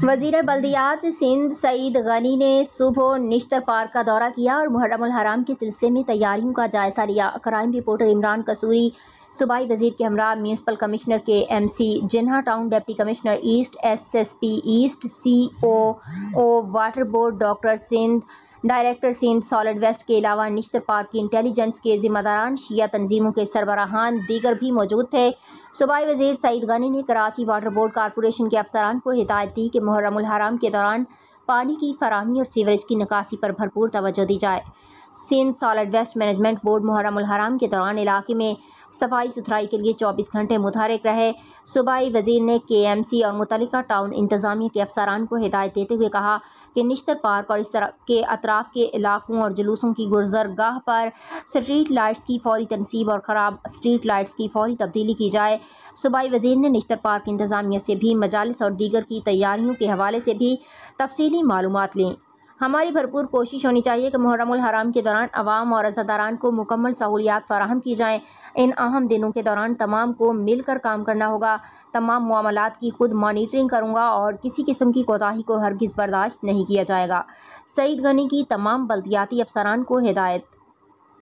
وزیر بلدیات سندھ سعید غنی نے صبح نشتر پارک کا دورہ کیا اور محرم الحرام کے سلسلے میں تیاریوں کا جائزہ لیا۔ کرائم رپورٹر عمران قصوری صوبائی وزیر کے ہمراہ municipal commissioner K M C Jinnah town, deputy commissioner east, S S P east, C O water board doctor Sindh, director Sindh solid waste کے علاوہ نشتر پارک کی انٹیلیجنس کے ذمہ داران، شیعہ تنظیموں کے سربراہان دیگر بھی موجود تھے۔ صوبائی وزیر سعید غنی نے کراچی واٹر بورڈ کارپوریشن کے افسران کو ہدایت دی کہ محرم الحرام کے دوران پانی کی فراہمی اور سیوریج کی نکاسی پر بھرپور توجہ دی جائے۔ Sindh solid waste management board Muharram الحرام کے دوران علاقے میں صفائی ستھرائی کے لیے 24 گھنٹے متحرک رہے۔ صوبائی وزیر نے کے ایم سی اور متعلقہ ٹاؤن انتظامیہ کے افسران کو ہدایت دیتے ہوئے کہا کہ نشتر پارک اور اس طرح کے اطراف کے علاقوں اور جلوسوں کی گزرگاہ پر اسٹریٹ لائٹس کی فوری تنصیب اور خراب اسٹریٹ لائٹس کی فوری تبدیلی کی جائے۔ صوبائی وزیر نے نشتر پارک انتظامیہ سے بھی مجالس اور دیگر کی تیاریوں کے حوالے سے بھی تفصیلی معلومات لیں۔ ہماری بھرپور کوشش ہونی چاہیے کہ محرم الحرام کے دوران عوام اور عزاداران کو مکمل سہولیات فراہم کی جائیں۔ ان اہم دنوں کے دوران تمام کو مل کر کام کرنا ہوگا۔ تمام معاملات کی خود مانیٹرنگ کروں گا اور کسی قسم کی کوتاہی کو ہرگز برداشت نہیں کیا جائے گا۔ سعید غنی کی تمام بلدیاتی افسران کو ہدایت